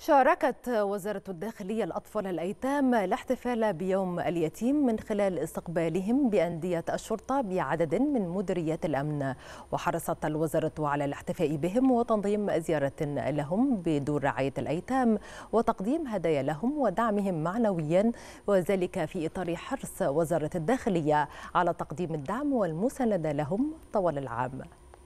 شاركت وزارة الداخلية الأطفال الأيتام الاحتفال بيوم اليتيم من خلال استقبالهم بأندية الشرطة بعدد من مديريات الأمن، وحرصت الوزارة على الاحتفاء بهم وتنظيم زيارة لهم بدور رعاية الأيتام وتقديم هدايا لهم ودعمهم معنويا، وذلك في إطار حرص وزارة الداخلية على تقديم الدعم والمساندة لهم طوال العام.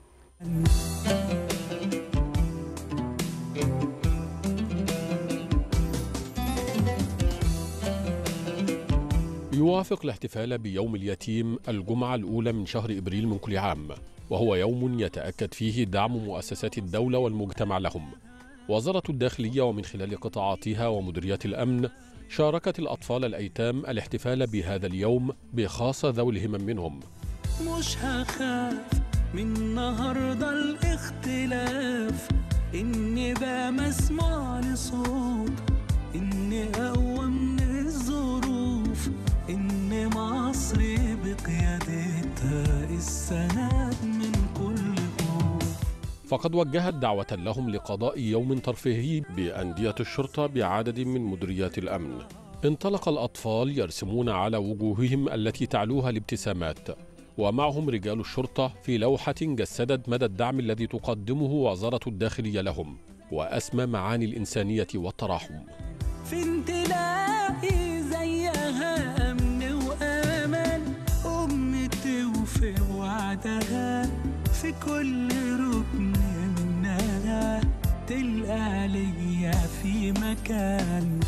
يوافق الاحتفال بيوم اليتيم الجمعة الأولى من شهر إبريل من كل عام، وهو يوم يتأكد فيه دعم مؤسسات الدولة والمجتمع لهم. وزارة الداخلية ومن خلال قطاعاتها ومديريات الأمن شاركت الأطفال الأيتام الاحتفال بهذا اليوم بخاصة ذوي الهمم منهم. مش هخاف من النهارده الاختلاف، إني بقى مسموع لصوت، إني أقوى من الظروف، إن مصر بقيادتها السند من كل خوف. فقد وجهت دعوة لهم لقضاء يوم ترفيهي بأندية الشرطة بعدد من مديريات الأمن. انطلق الأطفال يرسمون على وجوههم التي تعلوها الابتسامات، ومعهم رجال الشرطة في لوحة جسدت مدى الدعم الذي تقدمه وزارة الداخلية لهم وأسمى معاني الإنسانية والتراحم. فين تلاقي زيها أمن وأمان، أم توفي وعدها في كل ركن منها، تلقى ليا في مكان.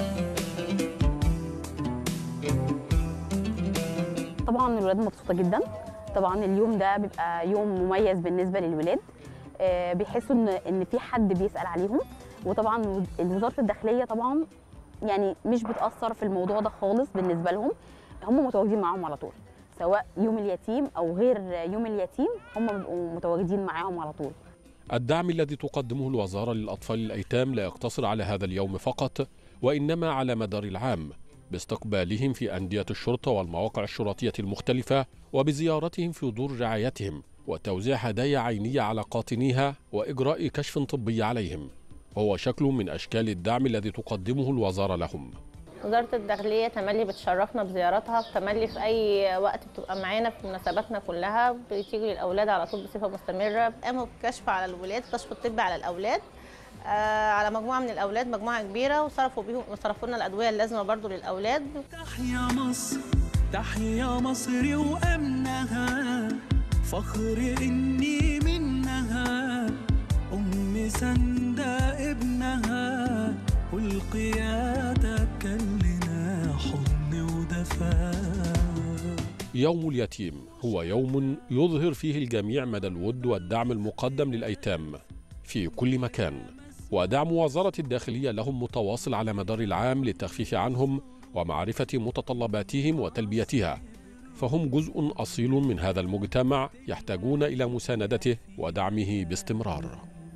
طبعا الولاد مبسوطه جدا. طبعا اليوم ده بيبقى يوم مميز بالنسبه للولاد، بيحسوا ان في حد بيسال عليهم. وطبعا وزاره الداخليه طبعا يعني مش بتاثر في الموضوع ده خالص بالنسبه لهم، هم متواجدين معاهم على طول، سواء يوم اليتيم او غير يوم اليتيم هم بيبقوا متواجدين معاهم على طول. الدعم الذي تقدمه الوزارة للأطفال الأيتام لا يقتصر على هذا اليوم فقط، وإنما على مدار العام، باستقبالهم في أندية الشرطة والمواقع الشرطية المختلفة، وبزيارتهم في دور رعايتهم، وتوزيع هدايا عينية على قاطنيها، وإجراء كشف طبي عليهم. هو شكل من أشكال الدعم الذي تقدمه الوزارة لهم. وزارة الداخلية تملي بتشرفنا بزياراتها، تملي في أي وقت بتبقى معانا في مناسباتنا كلها بتيجي للأولاد على طول بصفة مستمرة. قاموا بكشف على الولاد، كشف الطبي على الأولاد، على مجموعة من الأولاد، مجموعة كبيرة، وصرفوا لنا الأدوية اللازمة برضو للأولاد. تحيا مصر، تحيا مصر وأمنها، فخر إني منها، أم سندة ابنها، والقيادة كان لنا حضن ودفاء. يوم اليتيم هو يوم يظهر فيه الجميع مدى الود والدعم المقدم للأيتام في كل مكان، ودعم وزارة الداخلية لهم متواصل على مدار العام للتخفيف عنهم ومعرفة متطلباتهم وتلبيتها، فهم جزء أصيل من هذا المجتمع يحتاجون إلى مساندته ودعمه باستمرار.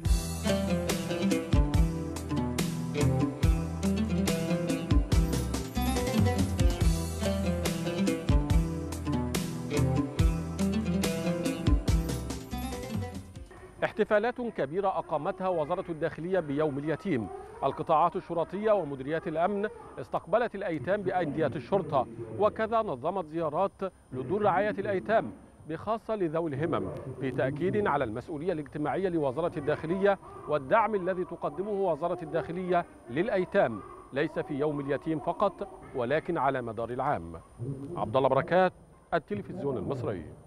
احتفالات كبيرة أقامتها وزارة الداخلية بيوم اليتيم. القطاعات الشرطية ومديريات الأمن استقبلت الأيتام بأندية الشرطة، وكذا نظمت زيارات لدور رعاية الأيتام بخاصة لذوي الهمم، في تأكيد على المسؤولية الاجتماعية لوزارة الداخلية والدعم الذي تقدمه وزارة الداخلية للأيتام، ليس في يوم اليتيم فقط ولكن على مدار العام. عبد الله بركات، التلفزيون المصري.